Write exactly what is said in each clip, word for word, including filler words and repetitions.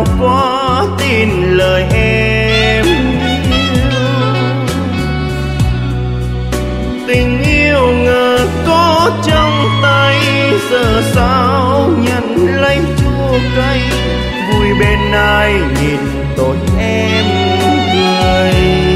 sao có tin lời em yêu. Tình yêu ngờ có trong tay, giờ sao nhận lấy chua cay. Vui bên ai nhìn tôi em cười.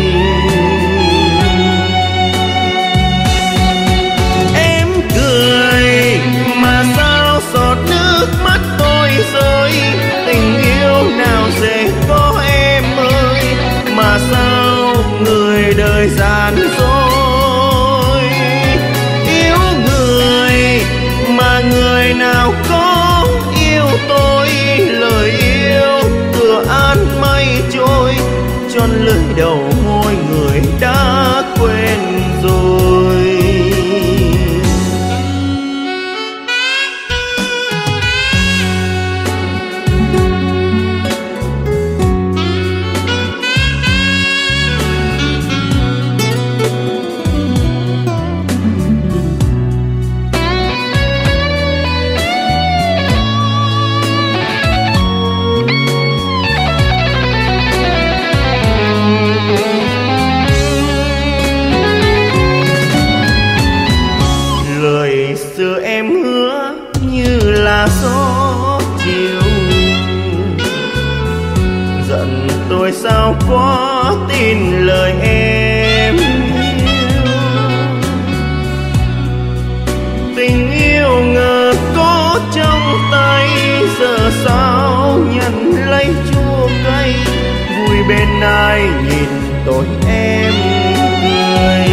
Em cười mà sao giọt nước mắt tôi rơi. Tình yêu nào dễ có em ơi, mà sao người đời gian dối. Yêu người mà người nào có yêu tôi. Lời yêu tựa án mây trôi, tròn lưỡi đầu môi người đã quên rồi. Xưa em hứa như là gió chiều, giận tôi sao có tin lời em yêu. Tình yêu ngờ có trong tay, giờ sao nhận lấy chua cay. Vui bên ai nhìn tôi em cười.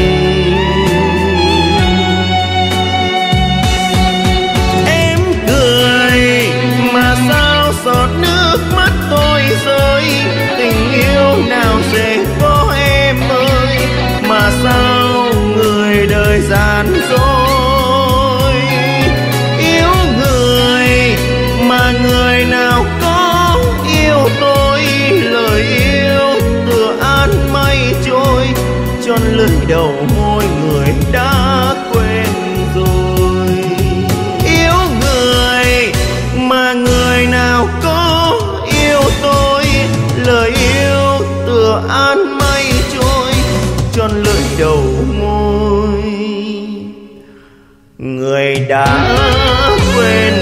Giọt nước mắt tôi rơi. Tình yêu nào dễ có em ơi, mà sao người đời gian dối. Yêu người mà người nào có yêu tôi. Lời yêu tựa án mây trôi, tròn lưỡi đầu môi người đã quên rồi. Yêu người mà người nào có yêu tôi. Lời yêu tựa án mây trôi, tròn lưỡi đầu môi người đã quên